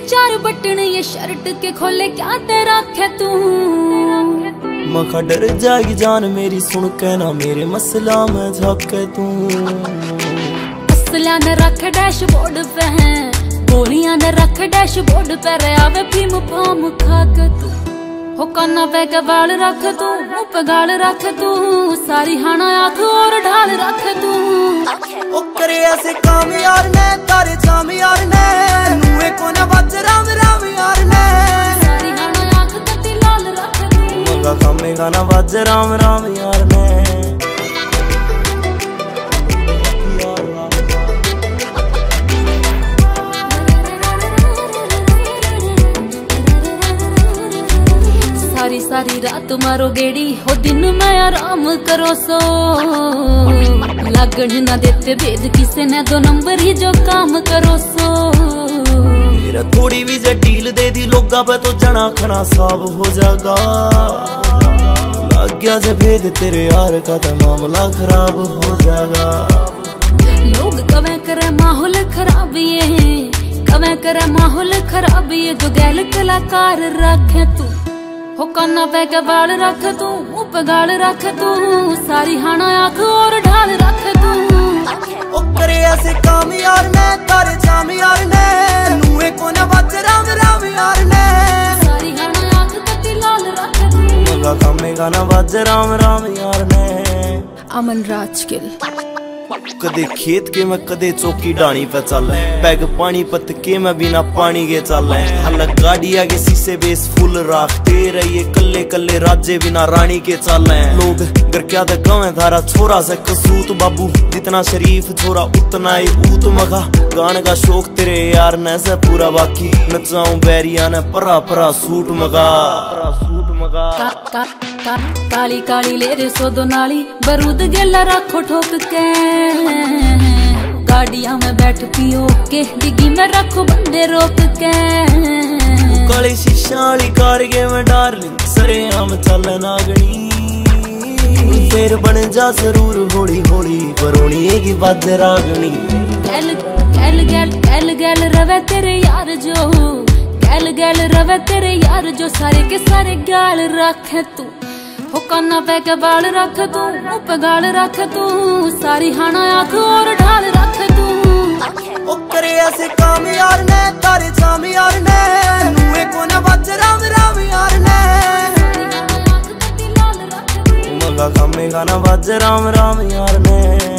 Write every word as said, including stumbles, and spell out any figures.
चार बटन ये शर्ट के खोले क्या तेरा खे तू। मखा डर जाएगी जान मेरी सुन के ना मेरे मसला में झाके तू। असला ने रख डैशबोर्ड पे है, गोलियां ने रख डैशबोर्ड पे रे आवे भीम फाम खा के तू। हो काना पे के बाल रख तू, मुँह पे गाल रख तू, सारी हाना आँख और ढाल रख तू। ओ करे ऐसे काम यार ने तारे जाम यार ने नुए को ना बज राम राम यार ने। सारी हाना आँख कति लाल रख तू, मगा कामे गाना बज राम राम यार ने। सारी सारी रात मारो गेड़ी हो दिन में आराम करो सो। लगन ना देते भेद किसे ने दो नंबर ही जो काम करो सो। मेरा थोड़ी भी जे डील दे दी लोगा पे तो जना खना साफ हो जाएगा। लग गया जे भेद तेरे यार का तो मामला खराब हो जाएगा। लोग कवे करे माहौल खराब ये, कवे करे माहौल खराब ये, जो गैल कलाकार रखे तू। हो काना पे के बाल रख तू, मुँह पे गाल रख तू, सारी हाना आँख और ढाल रख तू। ओ करे ऐसे काम यार ने तारे जाम यार ने नुए को ना बज राम राम यार ने। सारी हाना आँख कति लाल रख तू, मगा कामे गाना बज राम राम यार ने। अमन राजगिल। कदे खेत के मैं कदे चौकी डाणी पे चल, पैग पानी पत के मैं बिना पानी के चल। हल गाड़ी आगे शीशे बेस फुल राखते रहिए, कल्ले कल्ले राजे बिना रानी के चल। लोग घर क्या गाँव धारा छोरा से कसूत बाबू, जितना शरीफ छोरा उतना ही ऊत। मगा गाने का शौक तेरे यार ने से पूरा, बाकी नचाऊं बैरिया ने परा परा सूट मगा सूट मगा। का, का, का, काली काली ले रे सो दो नाली बरूद गेला रखो ठोक के। गाड़िया में बैठ पियो के डिग्गी में रखो बंदे रोक के। काली शीशाली कार के मैं डार्लिंग सरे हम चल नागनी। फिर बन जा जरूर होली होली बरोनी की बात रागनी। गैल गैल गैल गैल गैल रवे तेरे यार जो, गैल गैल रवे तेरे यार जो, सारे के सारे गाल रखे तू। हो काना पे के बाल रख तू, मुँह पे गाल रख तू, सारी हाना आँख और ढाल रख तू। ओ करे ऐसे काम यार ने तारे जाम यार ने नुए को ना बज राम राम यार ने। सारी हाना आँख कति लाल रख तू, मगा कामे गाना बज राम राम यार ने।